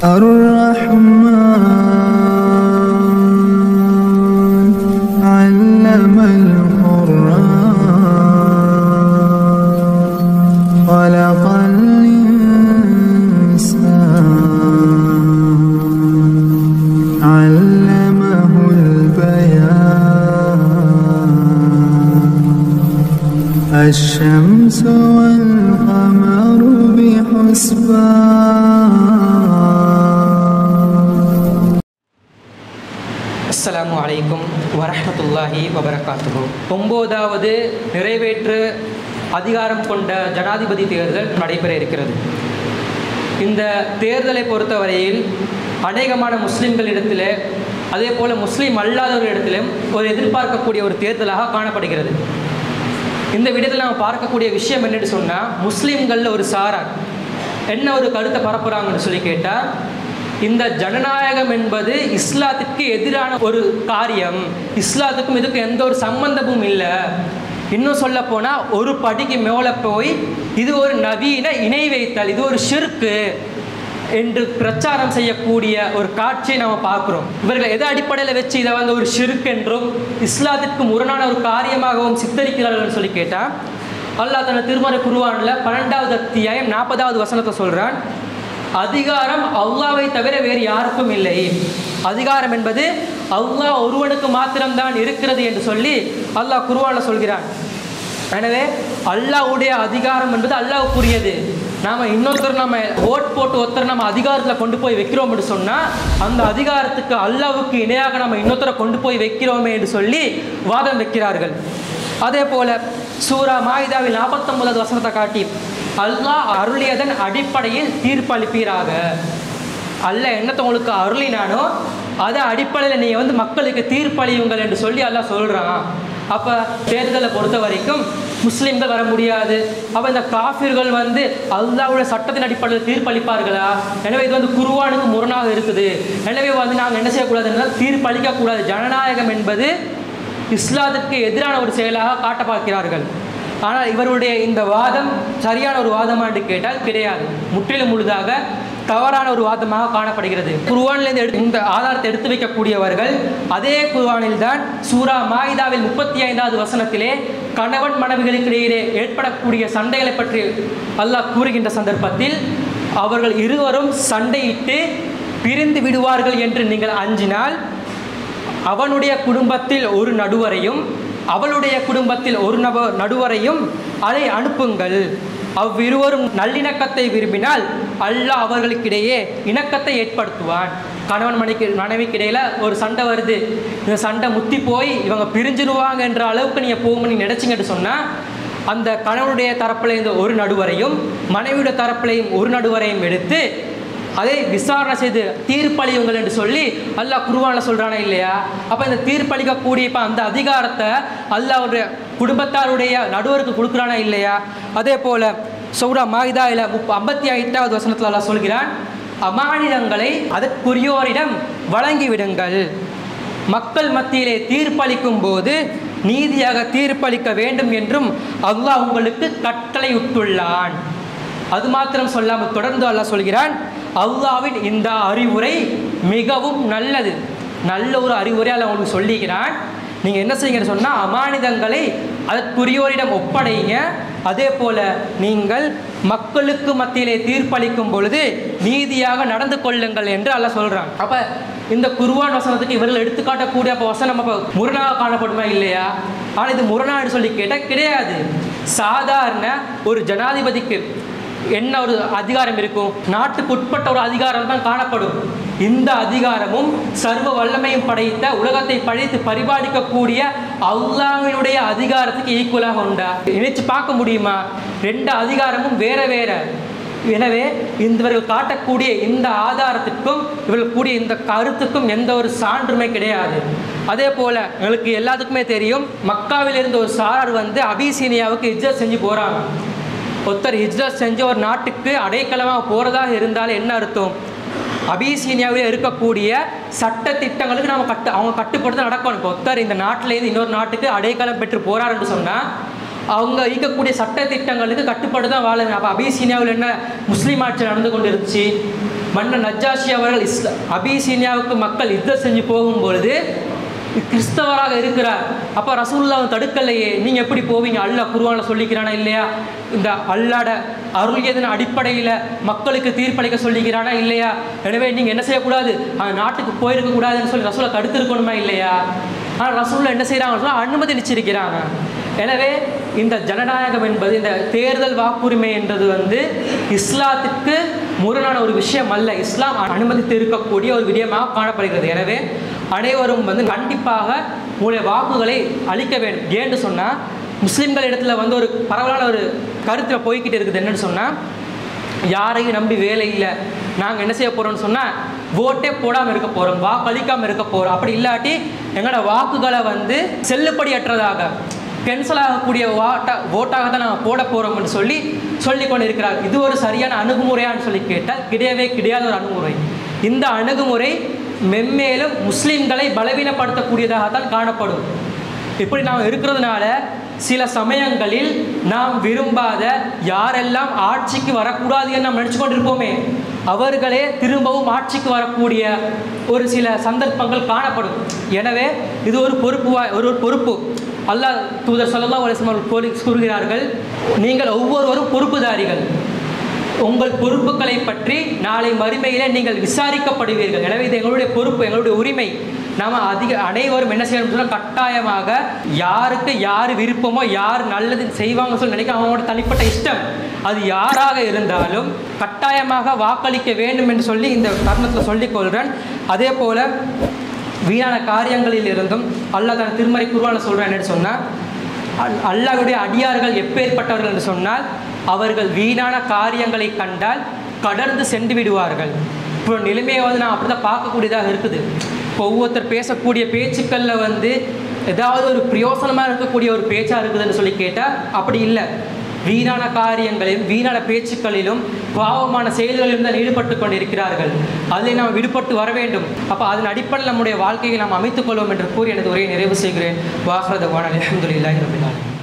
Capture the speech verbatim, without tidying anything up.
الرحمن علم القرآن خلق الإنسان علمه البيان الشمس والقمر بحسبان. அஸ்ஸலாமு அலைக்கும் வரஹ்மத்துல்லாஹி வபரகாத்துஹு. ஒன்பதாவது நிறைவேற்று அதிகாரம் கொண்ட ஜனாதிபதி தேர்தல் நடைபெற இருக்கிறது. இந்த தேர்தலை பொறுத்தவரையில் அநேகமான முஸ்லிம்களிடத்தில் அதே போல் முஸ்லீம் அல்லாதவர்களிடத்திலும் ஒரு எதிர்பார்க்கக்கூடிய ஒரு தேர்தலாக காணப்படுகிறது. இந்த விடத்தில் நம்ம பார்க்கக்கூடிய விஷயம் என்னென்னு சொன்னால், முஸ்லீம்களில் ஒரு சாரார் என்ன ஒரு கருத்தை பரப்புகிறாங்கன்னு சொல்லி கேட்டால், இந்த ஜனநாயகம் என்பது இஸ்லாத்துக்கு எதிரான ஒரு காரியம், இஸ்லாத்துக்கும் இதுக்கும் எந்த ஒரு சம்பந்தமும் இல்லை, இன்னும் சொல்ல போனால் ஒரு படிக்கு மேலே போய் இது ஒரு நவீன இணை வைத்தல், இது ஒரு ஷிர்க்கு என்று பிரச்சாரம் செய்யக்கூடிய ஒரு காட்சியை நம்ம பார்க்குறோம். இவர்கள் எதை அடிப்படையில் வச்சு இதை வந்து ஒரு ஷிர்க் என்றும் இஸ்லாத்திற்கு முரணான ஒரு காரியமாகவும் சித்தரிக்கிறார்கள் சொல்லி கேட்டால், அல்லாஹ் தன் திருமறை குர்ஆனில் பன்னெண்டாவது அத்தியாயம் நாற்பதாவது வசனத்தை சொல்கிறான், அதிகாரம் அல்லாஹ்வை தவிர வேறு யாருக்கும் இல்லை, அதிகாரம் என்பது அல்லாஹ் ஒருவனுக்கு மாத்திரம்தான் இருக்கிறது என்று சொல்லி அல்லாஹ் குர்ஆனில் சொல்கிறான். எனவே அல்லாஹ்வுடைய அதிகாரம் என்பது அல்லாஹ்வுக்குரியது. நாம் இன்னொருத்தர் நம்ம ஓட் போட்டு ஒருத்தர் நம்ம அதிகாரத்தில் கொண்டு போய் வைக்கிறோம் என்று சொன்னால், அந்த அதிகாரத்துக்கு அல்லாஹ்வுக்கு இணையாக நம்ம இன்னொருத்தரை கொண்டு போய் வைக்கிறோமே என்று சொல்லி வாதம் வைக்கிறார்கள். அதே போல் சூரா மாயிதாவில் நாற்பத்தொன்பதாவது வசனத்தை காட்டி, அல்லாஹ் அருளியதன் அடிப்படையில் தீர்ப்பளிப்பீராக, அல்லாஹ் என்னத்தை உங்களுக்கு அருளினானோ அதை அடிப்படையில் நீங்கள் வந்து மக்களுக்கு தீர்ப்பளியுங்கள் என்று சொல்லி அல்லாஹ் சொல்கிறான். அப்போ தேர்தலை பொறுத்த வரைக்கும் முஸ்லீம்கள் வர முடியாது. அப்போ இந்த காஃபிர்கள் வந்து அல்லாஹ்வுடைய சட்டத்தின் அடிப்படையில் தீர்ப்பளிப்பார்களா? எனவே இது வந்து குர்ஆனுக்கு முரணாக இருக்குது. எனவே வந்து நாங்கள் என்ன செய்யக்கூடாதுன்னா தீர்ப்பளிக்கக்கூடாது. ஜனநாயகம் என்பது இஸ்லாத்திற்கு எதிரான ஒரு செயலாக காட்ட பார்க்கிறார்கள். ஆனால் இவருடைய இந்த வாதம் சரியான ஒரு வாதமா என்று கேட்டால் கிடையாது, முற்றிலும் முழுதாக தவறான ஒரு வாதமாக காணப்படுகிறது. குர்ஆனிலிருந்து எடுத்து இந்த ஆதாரத்தை எடுத்து வைக்கக்கூடியவர்கள் அதே குர்ஆனில் தான் சூரா மாயிதாவில் முப்பத்தி ஐந்தாவது வசனத்திலே கணவன் மனைவிகளுக்கு இடையே ஏற்படக்கூடிய சண்டைகளை பற்றி அல்லாஹ் கூறுகின்ற சந்தர்ப்பத்தில், அவர்கள் இருவரும் சண்டையிட்டு பிரிந்து விடுவார்கள் என்று நீங்கள் அஞ்சினால் அவனுடைய குடும்பத்தில் ஒரு நடுவரையும் அவளுடைய குடும்பத்தில் ஒரு நப நடுவரையும் அதை அனுப்புங்கள். அவ்விருவரும் நல்லிணக்கத்தை விரும்பினால் அல்லாஹ் அவர்களுக்கிடையே இணக்கத்தை ஏற்படுத்துவான். கணவன் மனைவிக்கு மனைவிக்கு இடையில் ஒரு சண்டை வருது, இந்த சண்டை முத்தி போய் இவங்க பிரிஞ்சிடுவாங்க என்ற அளவுக்கு நீங்கள் போகும்போது நீங்கள் நினச்சிங்கன்னு சொன்னால், அந்த கணவனுடைய தரப்புலேருந்து ஒரு நடுவரையும் மனைவியுடைய தரப்புலையும் ஒரு நடுவரையும் எடுத்து அதை விசாரணை செய்து தீர்ப்பளியுங்கள் என்று சொல்லி அல்லாஹ் குர்ஆனில் சொல்கிறானே இல்லையா? அப்போ இந்த தீர்ப்பளிக்கக்கூடிய இப்போ அந்த அதிகாரத்தை அல்லாஹ்வுடைய குடும்பத்தாருடைய நடுவருக்கு கொடுக்குறானா இல்லையா? அதே போல் சூரா மாயிதாவில் முப்ப ஐம்பத்தி எட்டாவது வசனத்தில் அல்லாஹ் சொல்கிறான், அமானிதங்களை அதற்குரியோரிடம் வழங்கிவிடுங்கள், மக்கள் மத்தியிலே தீர்ப்பளிக்கும் போது நீதியாக தீர்ப்பளிக்க வேண்டும் என்றும் அல்லாஹ் உங்களுக்கு கட்டளையிட்டுள்ளான். அது மாத்திரம் சொல்லாமல் தொடர்ந்து அல்லாஹ் சொல்கிறான், அல்லாஹ்வின் இந்த அறிவுரை மிகவும் நல்லது. நல்ல ஒரு அறிவுரை அல்லாஹ் உங்களுக்கு சொல்லிக்கிறான். நீங்கள் என்ன செய்யுங்கன்னு சொன்னால், அமானிதங்களை அதற்குரியோரிடம் ஒப்படைங்க, அதே போல் நீங்கள் மக்களுக்கு மத்தியிலே தீர்ப்பளிக்கும் பொழுது நீதியாக நடந்து கொள்ளுங்கள் என்று அல்லாஹ் சொல்கிறான். அப்போ இந்த குர்ஆன் வசனத்துக்கு இவர்கள் எடுத்துக்காட்டக்கூடிய அப்போ வசனம் அப்போ முரணாக காணப்படுமா இல்லையா? ஆனால் இது முரணான்னு சொல்லி கேட்டால் கிடையாது. சாதாரண ஒரு ஜனாதிபதிக்கு என்ன ஒரு அதிகாரம் இருக்கும்? நாட்டுக்கு உட்பட்ட ஒரு அதிகாரம் தான் காணப்படும். இந்த அதிகாரமும் சர்வ வல்லமையும் படைத்த உலகத்தை படைத்து பரிபாலிக்கக்கூடிய அல்லாஹ்வினுடைய அதிகாரத்துக்கு ஈக்குவலாக உண்டா? நினைச்சு பார்க்க முடியுமா? ரெண்டு அதிகாரமும் வேற வேற. எனவே இவர்கள் காட்டக்கூடிய இந்த ஆதாரத்திற்கும் இவர்கள் கூடிய இந்த கருத்துக்கும் எந்த ஒரு சான்றுமே கிடையாது. அதே போல் எங்களுக்கு எல்லாத்துக்குமே தெரியும், மக்காவில் இருந்த ஒரு சாரார் வந்து அபிசீனியாவுக்கு ஹிஜ்ரத் செஞ்சு போகிறாங்க. ஒருத்தர் ஹிஜ்ரத் செஞ்ச ஒரு நாட்டுக்கு அடைக்கலமாக போகிறதாக இருந்தால் என்ன அர்த்தம்? அபிசீனியாவில் இருக்கக்கூடிய சட்ட திட்டங்களுக்கு நம்ம கட்டு அவங்க கட்டுப்படுத்த நடக்கணும். இப்போ ஒருத்தர் இந்த நாட்டிலேருந்து இன்னொரு நாட்டுக்கு அடைக்கலம் பெற்று போகிறார் என்று சொன்னால் அவங்க ஈக்கக்கூடிய சட்ட திட்டங்களுக்கு கட்டுப்பாடு தான் வாழணும். அப்போ அபிசீனியாவில் என்ன முஸ்லீம் ஆட்சி நடந்து கொண்டு இருந்துச்சு. மன்னர் நஜ்ஜாஷி அவர்கள் இஸ்லா அபிசீனியாவுக்கு மக்கள் யுத்தம் செஞ்சு போகும்பொழுது கிறிஸ்தவராக இருக்கிறார். அப்போ ரசூலுல்லாஹ் தடுக்கலையே, நீங்கள் எப்படி போவீங்க? அல்லாஹ் குர்ஆனில் சொல்லிக்கிறானா இல்லையா? இந்த அல்லாட அருளியதன் அடிப்படையில் மக்களுக்கு தீர்ப்பளிக்க சொல்லிக்கிறானா இல்லையா? எனவே நீங்கள் என்ன செய்யக்கூடாது, அந்த நாட்டுக்கு போயிருக்க கூடாதுன்னு சொல்லி ரசூலை தடுத்திருக்கணுமா இல்லையா? ஆனால் ரசூலுல்லாஹ் என்ன செய்கிறாங்க, அனுமதிச்சிருக்கிறாங்க. எனவே இந்த ஜனநாயகம் என்பது, இந்த தேர்தல் வாக்குரிமை என்றது வந்து இஸ்லாத்துக்கு முரணான ஒரு விஷயம் அல்ல. இஸ்லாம் அனுமதித்து இருக்கக்கூடிய ஒரு விடயமாக காணப்படுகிறது. எனவே அனைவரும் வந்து கண்டிப்பாக உங்களுடைய வாக்குகளை அளிக்க வேண்டும். ஏன்னு சொன்னால் முஸ்லீம்கள் இடத்துல வந்து ஒரு பரவலான ஒரு கருத்தில் போய்கிட்டு இருக்குது. என்னன்னு சொன்னால், யாரையும் நம்பி வேலை இல்லை, நாங்கள் என்ன செய்ய போகிறோம்னு சொன்னால் ஓட்டே போடாமல் இருக்க போகிறோம், வாக்கு அளிக்காமல் இருக்க போகிறோம். அப்படி இல்லாட்டி எங்களோட வாக்குகளை வந்து செல்லுபடியற்றதாக கேன்சல் ஆகக்கூடிய வாட்டா ஓட்டாக தான் நாங்கள் போட போகிறோம்னு சொல்லி சொல்லி கொண்டு இருக்கிறார். இது ஒரு சரியான அணுகுமுறையான்னு சொல்லி கேட்டால் கிடையவே கிடையாத ஒரு அணுகுமுறை. இந்த அணுகுமுறை மென்மேலும் முஸ்லீம்களை பலவீனப்படுத்தக்கூடியதாகத்தான் காணப்படும். இப்படி நாம் இருக்கிறதுனால சில சமயங்களில் நாம் விரும்பாத யாரெல்லாம் ஆட்சிக்கு வரக்கூடாது என்று நாம் நினச்சி கொண்டிருப்போமே, அவர்களே திரும்பவும் ஆட்சிக்கு வரக்கூடிய ஒரு சில சந்தர்ப்பங்கள் காணப்படும். எனவே இது ஒரு பொறுப்பு ஒரு ஒரு பொறுப்பு. அல்லாஹ் தூதர் ஸல்லல்லாஹு அலைஹி வஸல்லம் கூறுகிறார்கள், நீங்கள் ஒவ்வொருவரும் பொறுப்புதாரிகள், உங்கள் பொறுப்புகளை பற்றி நாளை மறுமையிலே நீங்கள் விசாரிக்கப்படுவீர்கள். எனவே இது எங்களுடைய பொறுப்பு, எங்களுடைய உரிமை. நாம் அதிக அனைவரும் என்ன செய்யணும் சொன்னால், கட்டாயமாக யாருக்கு யார் விருப்பமோ, யார் நல்லது செய்வாங்க சொல்லி நினைக்க அவங்களோட தனிப்பட்ட இஷ்டம், அது யாராக இருந்தாலும் கட்டாயமாக வாக்களிக்க வேண்டும் என்று சொல்லி இந்த தருணத்தில் சொல்லிக்கொள்கிறேன். அதே போல் வீணான காரியங்களில் இருந்தும் அல்லாஹ் தன் திருமறை குர்ஆனில் சொல்கிறேன் என்னன்னு சொன்னால், அல்லாஹ்வுடைய அடியார்கள் எப்பேற்பட்டவர்கள் என்று சொன்னால், அவர்கள் வீணான காரியங்களை கண்டால் கடந்து சென்று விடுவார்கள். இப்போ நிலைமையை வந்து நான் அப்படி தான் பார்க்கக்கூடியதாக இருக்குது. இப்போ ஒவ்வொருத்தர் பேசக்கூடிய பேச்சுக்களில் வந்து ஏதாவது ஒரு பிரயோசனமாக இருக்கக்கூடிய ஒரு பேச்சாக இருக்குதுன்னு சொல்லி கேட்டால் அப்படி இல்லை. வீணான காரியங்களிலும் வீணான பேச்சுக்களிலும் பாவமான செயல்களிலும் தான் ஈடுபட்டு கொண்டிருக்கிறார்கள். அதில் நாம் விடுபட்டு வர வேண்டும். அப்போ அதன் அடிப்படையில் நம்முடைய வாழ்க்கையை நாம் அமைத்துக் கொள்வோம் என்று கூறி எனது உரையை நிறைவு செய்கிறேன். வாஹ்ரத வான அல்ஹம்துலில்லாஹி ரப்பில் ஆலமீன்.